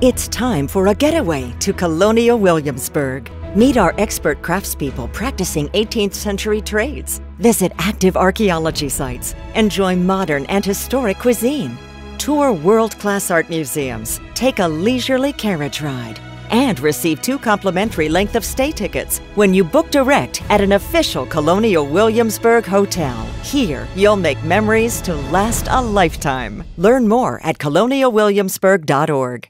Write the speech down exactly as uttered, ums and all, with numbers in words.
It's time for a getaway to Colonial Williamsburg. Meet our expert craftspeople practicing eighteenth century trades. Visit active archaeology sites. Enjoy modern and historic cuisine. Tour world-class art museums. Take a leisurely carriage ride. And receive two complimentary length of stay tickets when you book direct at an official Colonial Williamsburg hotel. Here, you'll make memories to last a lifetime. Learn more at colonial williamsburg dot org.